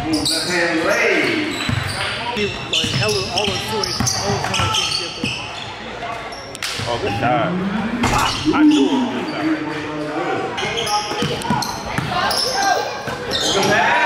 Left hand leg. Like hella all the toys, all the time I can't get there. Oh, good shot. I knew it was a good shot. Good pass.